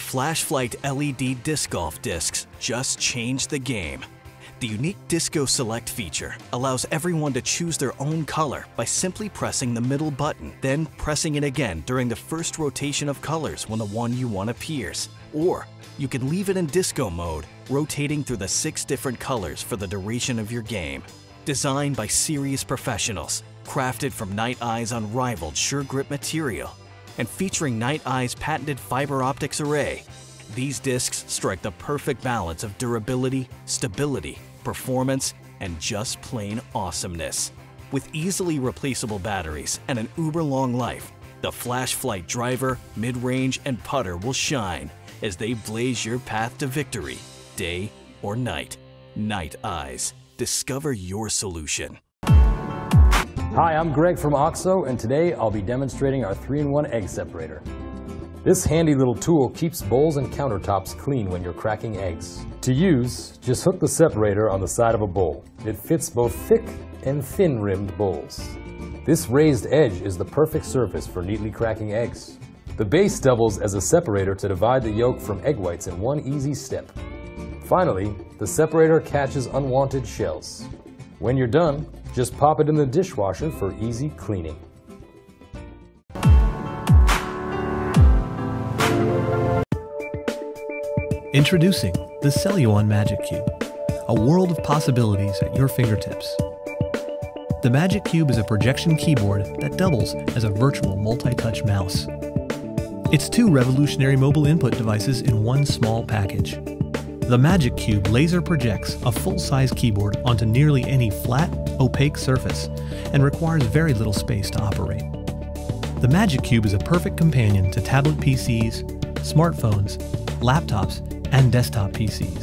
Flashflight LED disc golf discs just changed the game. The unique Disco Select feature allows everyone to choose their own color by simply pressing the middle button, then pressing it again during the first rotation of colors when the one you want appears. Or you can leave it in disco mode, rotating through the 6 different colors for the duration of your game. Designed by serious professionals, crafted from Nite Iye's unrivaled Sure Grip material, and featuring Nite Iye's patented fiber optics array, these discs strike the perfect balance of durability, stability, performance, and just plain awesomeness. With easily replaceable batteries and an uber-long life, the Flashflight driver, mid-range, and putter will shine as they blaze your path to victory, day or night. Nite Iyes. Discover your solution. Hi, I'm Greg from OXO, and today I'll be demonstrating our 3-in-1 egg separator. This handy little tool keeps bowls and countertops clean when you're cracking eggs. To use, just hook the separator on the side of a bowl. It fits both thick and thin-rimmed bowls. This raised edge is the perfect surface for neatly cracking eggs. The base doubles as a separator to divide the yolk from egg whites in one easy step. Finally, the separator catches unwanted shells. When you're done, just pop it in the dishwasher for easy cleaning. Introducing the Celluon Magic Cube, a world of possibilities at your fingertips. The Magic Cube is a projection keyboard that doubles as a virtual multi-touch mouse. It's 2 revolutionary mobile input devices in one small package. The Magic Cube laser projects a full-size keyboard onto nearly any flat, opaque surface and requires very little space to operate. The Magic Cube is a perfect companion to tablet PCs, smartphones, laptops, and desktop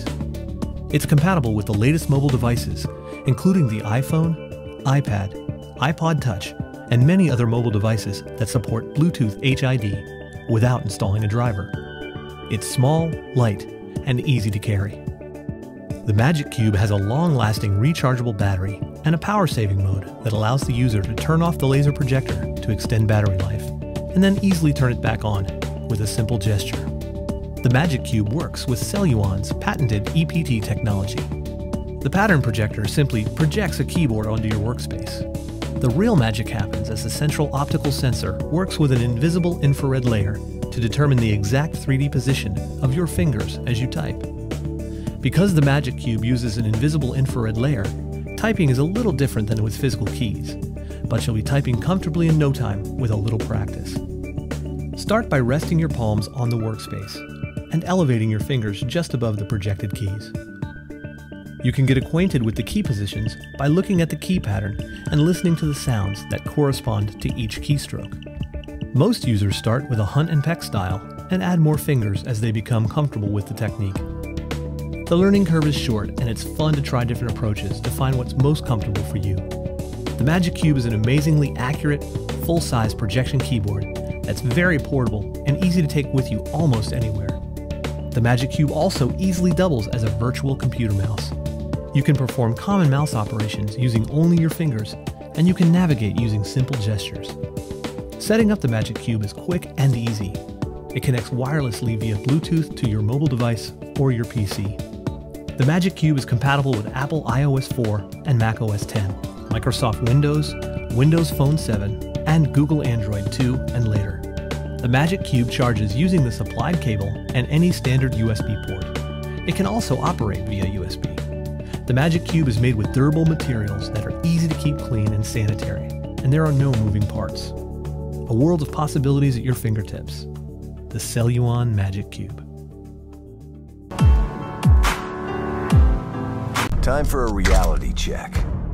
PCs. It's compatible with the latest mobile devices, including the iPhone, iPad, iPod Touch, and many other mobile devices that support Bluetooth HID without installing a driver. It's small, light, and easy to carry. The Magic Cube has a long-lasting rechargeable battery and a power-saving mode that allows the user to turn off the laser projector to extend battery life, and then easily turn it back on with a simple gesture. The Magic Cube works with Celluon's patented EPT technology. The pattern projector simply projects a keyboard onto your workspace. The real magic happens as the central optical sensor works with an invisible infrared layer to determine the exact 3D position of your fingers as you type. Because the Magic Cube uses an invisible infrared layer, typing is a little different than with physical keys, but you'll be typing comfortably in no time with a little practice. Start by resting your palms on the workspace and elevating your fingers just above the projected keys. You can get acquainted with the key positions by looking at the key pattern and listening to the sounds that correspond to each keystroke. Most users start with a hunt and peck style and add more fingers as they become comfortable with the technique. The learning curve is short, and it's fun to try different approaches to find what's most comfortable for you. The Magic Cube is an amazingly accurate, full-size projection keyboard that's very portable and easy to take with you almost anywhere. The Magic Cube also easily doubles as a virtual computer mouse. You can perform common mouse operations using only your fingers, and you can navigate using simple gestures. Setting up the Magic Cube is quick and easy. It connects wirelessly via Bluetooth to your mobile device or your PC. The Magic Cube is compatible with Apple iOS 4 and Mac OS X, Microsoft Windows, Windows Phone 7, and Google Android 2 and later. The Magic Cube charges using the supplied cable and any standard USB port. It can also operate via USB. The Magic Cube is made with durable materials that are easy to keep clean and sanitary, and there are no moving parts. A world of possibilities at your fingertips. The Celluon Magic Cube. Time for a reality check.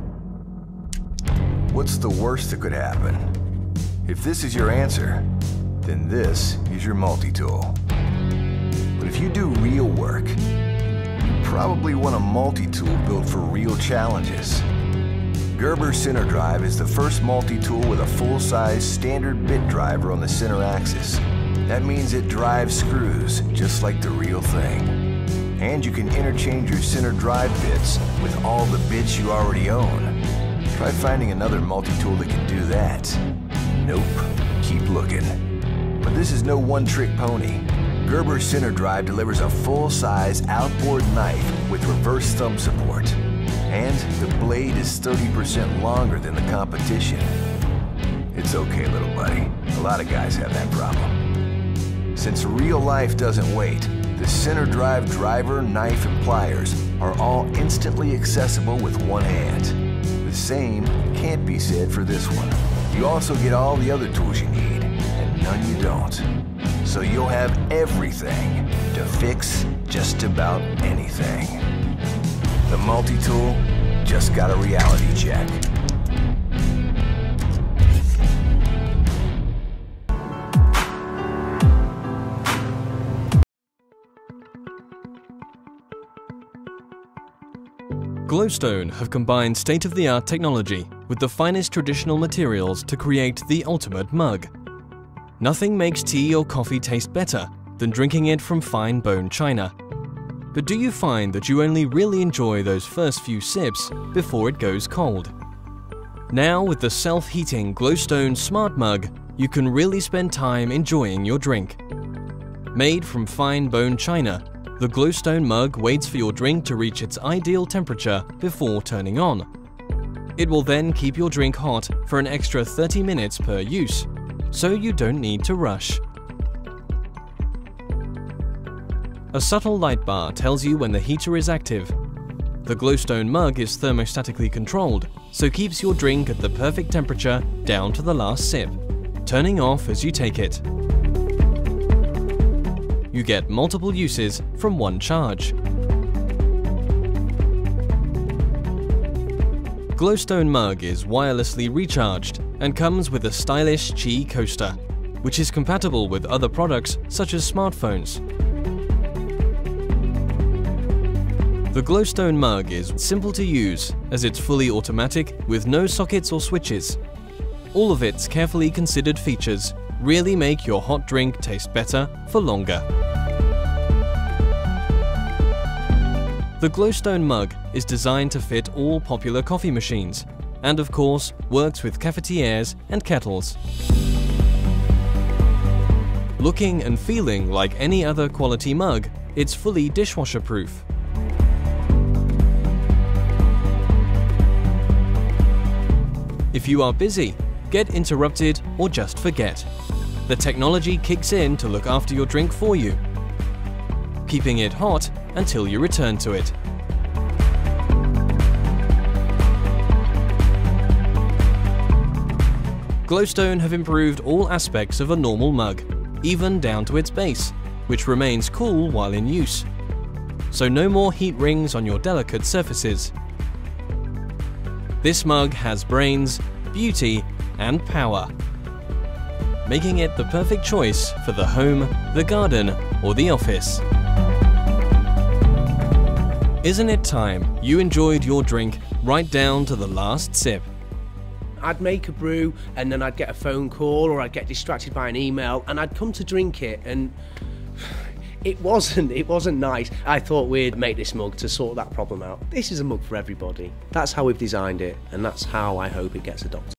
What's the worst that could happen? If this is your answer, then this is your multi-tool. But if you do real work, you probably want a multi-tool built for real challenges. Gerber Center Drive is the first multi-tool with a full-size standard bit driver on the center axis. That means it drives screws just like the real thing. And you can interchange your center drive bits with all the bits you already own. Try finding another multi-tool that can do that. Nope. Keep looking. But this is no one-trick pony. Gerber Center Drive delivers a full-size outboard knife with reverse thumb support. And the blade is 30% longer than the competition. It's okay, little buddy. A lot of guys have that problem. Since real life doesn't wait, the Center Drive driver, knife, and pliers are all instantly accessible with one hand. The same can't be said for this one. You also get all the other tools you need, and none you don't. So you'll have everything to fix just about anything. The multi-tool just got a reality check. Glowstone have combined state-of-the-art technology with the finest traditional materials to create the ultimate mug. Nothing makes tea or coffee taste better than drinking it from fine bone china. But do you find that you only really enjoy those first few sips before it goes cold? Now with the self-heating Glowstone Smart Mug, you can really spend time enjoying your drink. Made from fine bone china, the Glowstone mug waits for your drink to reach its ideal temperature before turning on. It will then keep your drink hot for an extra 30 minutes per use, so you don't need to rush. A subtle light bar tells you when the heater is active. The Glowstone mug is thermostatically controlled, so keeps your drink at the perfect temperature down to the last sip, turning off as you take it. You get multiple uses from one charge. Glowstone mug is wirelessly recharged and comes with a stylish Qi coaster, which is compatible with other products such as smartphones. The Glowstone mug is simple to use as it's fully automatic with no sockets or switches. All of its carefully considered features really make your hot drink taste better for longer. The Glowstone mug is designed to fit all popular coffee machines and of course works with cafetières and kettles. Looking and feeling like any other quality mug, it's fully dishwasher proof. If you are busy, get interrupted, or just forget, the technology kicks in to look after your drink for you, keeping it hot until you return to it. Glowstone have improved all aspects of a normal mug, even down to its base, which remains cool while in use. So no more heat rings on your delicate surfaces. This mug has brains, beauty, and power, making it the perfect choice for the home, the garden, or the office. Isn't it time you enjoyed your drink right down to the last sip? I'd make a brew and then I'd get a phone call or I'd get distracted by an email and I'd come to drink it and it wasn't nice. I thought we'd make this mug to sort that problem out. This is a mug for everybody. That's how we've designed it and that's how I hope it gets adopted.